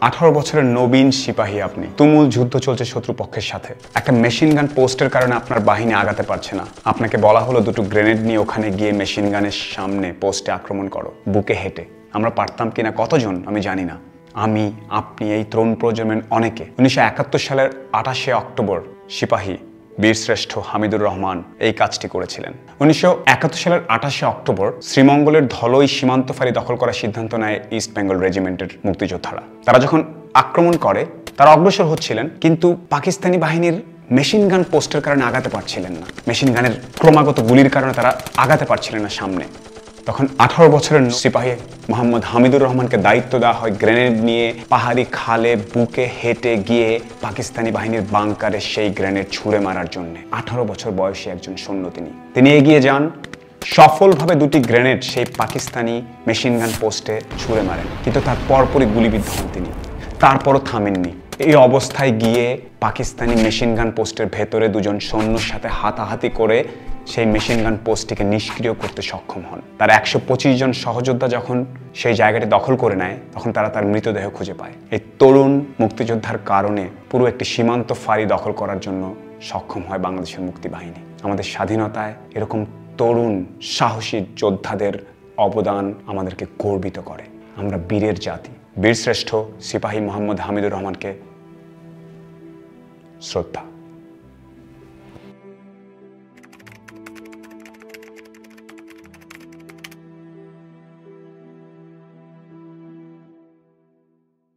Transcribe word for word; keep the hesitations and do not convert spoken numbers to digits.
আঠারো বছরের নবীন সিপাহী আপনি, তুমুল যুদ্ধ চলছে শত্রুপক্ষের সাথে, একটা মেশিন গান পোস্টের কারণে আপনার বাহিনী আগাতে পারছে না। আপনাকে বলা হলো দুটো গ্রেনেড নিয়ে ওখানে গিয়ে মেশিন গানের সামনে পোস্টে আক্রমণ করো, বুকে হেঁটে। আমরা পারতাম কিনা কতজন আমি জানি না। আমি, আপনি, এই তরুণ প্রজন্মের অনেকে উনিশশো একাত্তর সালের আঠাশে অক্টোবর সিপাহী বীরশ্রেষ্ঠ হামিদুর রহমান এই কাজটি করেছিলেন। উনিশশো একাত্তর সালের আঠাশে অক্টোবর শ্রীমঙ্গলের ধলই সীমান্ত ফাঁড়ি দখল করার সিদ্ধান্ত নেয় ইস্ট বেঙ্গল রেজিমেন্টের মুক্তিযোদ্ধারা। তারা যখন আক্রমণ করে তারা অগ্রসর হচ্ছিলেন, কিন্তু পাকিস্তানি বাহিনীর মেশিন গান পোস্টের কারণে আগাতে পারছিলেন না। মেশিন গানের ক্রমাগত গুলির কারণে তারা আগাতে পারছিলেন না সামনে। তখন আঠারো বছরের সিপাহী মোহাম্মদ হামিদুর রহমানকে দায়িত্ব দেওয়া হয় গ্রেনেড নিয়ে পাহাড়ি খালে বুকে হেঁটে গিয়ে পাকিস্তানি বাহিনীর বাংকারে সেই গ্রেনেড ছুঁড়ে মারার জন্য। আঠারো বছর বয়সী একজন সৈন্য তিনি তিনি এগিয়ে যান, সফলভাবে দুটি গ্রেনেড সেই পাকিস্তানি মেশিন গান পোস্টে ছুঁড়ে মারেন, কিন্তু তার পরপরই গুলিবিদ্ধ হন তিনি। তারপরও থামেননি। এই অবস্থায় গিয়ে পাকিস্তানি মেশিন গান পোস্টের ভেতরে দুজন সৈন্যর সাথে হাতাহাতি করে সেই মেশিন গান পোস্টটিকে নিষ্ক্রিয় করতে সক্ষম হন। তার একশো পঁচিশ জন সহযোদ্ধা যখন সেই জায়গাটি দখল করে নেয়, তখন তারা তার মৃতদেহ খুঁজে পায়। এই তরুণ মুক্তিযোদ্ধার কারণে পুরো একটি সীমান্ত ফাঁড়ি দখল করার জন্য সক্ষম হয় বাংলাদেশের মুক্তি বাহিনী। আমাদের স্বাধীনতায় এরকম তরুণ সাহসী যোদ্ধাদের অবদান আমাদেরকে গর্বিত করে। আমরা বীরের জাতি। বীরশ্রেষ্ঠ সিপাহী মোহাম্মদ হামিদুর রহমানকে শ্রদ্ধা।